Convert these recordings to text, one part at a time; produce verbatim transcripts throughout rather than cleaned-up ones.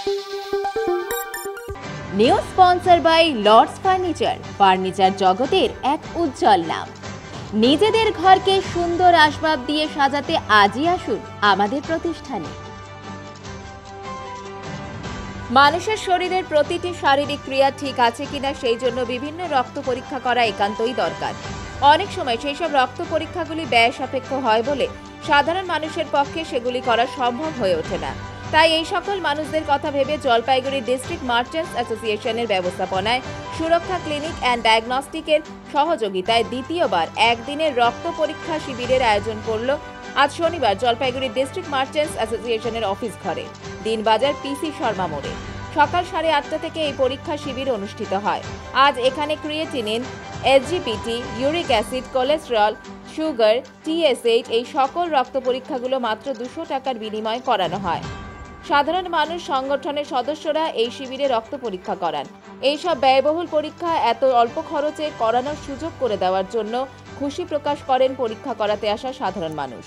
New sponsor by Lords furniture, furniture জগতের এক উজ্জ্বল নাম। নিজেদের ঘরকে সুন্দর আসবাব দিয়ে সাজাতে আজই আসুন আমাদের প্রতিষ্ঠানে। মানুষের শরীরের প্রতিটি শারীরিক ক্রিয়া ঠিক আছে কিনা সেই জন্য বিভিন্ন রক্ত পরীক্ষা করা একান্তই দরকার। অনেক সময় সেই সব রক্ত পরীক্ষাগুলি ব্যয় সাপেক্ষ হয় বলে সাধারণ মানুষের পক্ষে সেগুলি করা সম্ভব হয়ে ওঠে না। তাই এই সকল মানুষদের কথা ভেবে জলপাইগুড়ি ডিস্ট্রিক্ট মার্চেন্টস অ্যাসোসিয়েশনের ব্যবস্থাপনায় সুরক্ষা ক্লিনিক অ্যান্ড ডায়াগনস্টিকের সহযোগিতায় দ্বিতীয়বার একদিনের রক্ত পরীক্ষা শিবিরের আয়োজন করল আজ শনিবার জলপাইগুড়ি ডিস্ট্রিক্ট মার্চেন্টস অ্যাসোসিয়েশনের অফিস ঘরে, দিনবাজার পিসি শর্মা মোড়ে। সকাল সাড়ে আটটা থেকে এই পরীক্ষা শিবির অনুষ্ঠিত হয়। আজ এখানে creatinine, SGPT, uric acid, cholesterol, sugar, TSH এই সকল রক্ত পরীক্ষাগুলো মাত্র দুশো টাকার বিনিময়ে করানো হয়। সাধারণ মানুষ সংগঠনের সদস্যরা এই শিবিরে রক্ত পরীক্ষা করান। এইসব ব্যয়বহুল পরীক্ষা এত অল্প খরচে করানোর সুযোগ করে দেওয়ার জন্য খুশি প্রকাশ করেন পরীক্ষা করাতে আসা সাধারণ মানুষ।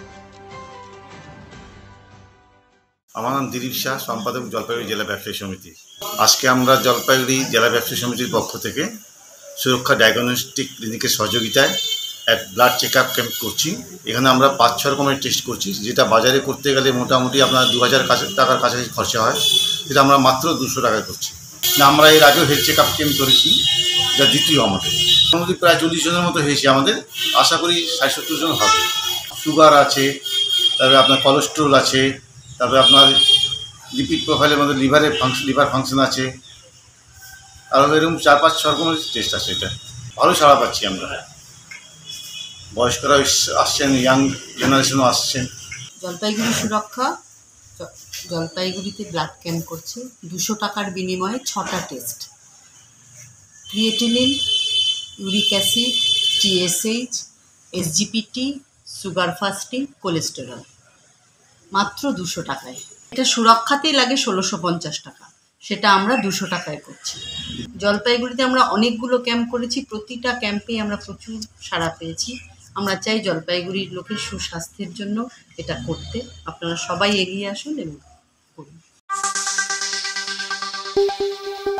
আমার নাম দিলীপ শাহ, সম্পাদক জলপাইগুড়ি জেলা ব্যবসায়ী সমিতি। আজকে আমরা জলপাইগুড়ি জেলা ব্যবসায়ী সমিতির পক্ষ থেকে সুরক্ষা ডায়াগনস্টিক ক্লিনিকের সহযোগিতায় এক ব্লাড চেক আপ ক্যাম্প করছি। এখানে আমরা পাঁচ ছ রকমের টেস্ট করছি, যেটা বাজারে করতে গেলে মোটামুটি আপনার দু হাজার টাকার কাছাকাছি খরচা হয়, সেটা আমরা মাত্র দুশো টাকায় করছি। আমরা এর আগেও হেলথ চেক আপ ক্যাম্প করেছি, যা দ্বিতীয় আমাদের। মোটামুটি প্রায় চল্লিশ জনের মতো হয়েছে আমাদের, আশা করি ষাট সত্তর জন হবে। সুগার আছে, তারপরে আপনার কোলেস্ট্রল আছে, তারপরে আপনার লিপিড প্রোফাইলের মধ্যে লিভারের ফাংশন লিভার ফাংশন আছে, আর এরকম চার পাঁচ ছ রকমের টেস্ট আছে। এটা ভালো সাড়া পাচ্ছি আমরা। বয়স্করা আসছেন, ইয়াং জেনারেশনও আসছেন। জলপাইগুড়ি সুরক্ষা জলপাইগুড়িতে ব্লাড ক্যাম্প করছে দুশো টাকার বিনিময়ে ছটা test: creatinine, uric acid, TSH, SGPT, sugar fasting, cholesterol, মাত্র দুশো টাকায়। এটা সুরক্ষাতেই লাগে ষোলোশো পঞ্চাশ টাকা, সেটা আমরা দুশো টাকায় করছি। জলপাইগুড়িতে আমরা অনেকগুলো ক্যাম্প করেছি, প্রতিটা ক্যাম্পেই আমরা প্রচুর সাড়া পেয়েছি। আমরা চাই জলপাইগুড়ির লোকের সুস্বাস্থ্যের জন্য এটা করতে। আপনারা সবাই এগিয়ে আসুন এবং করুন।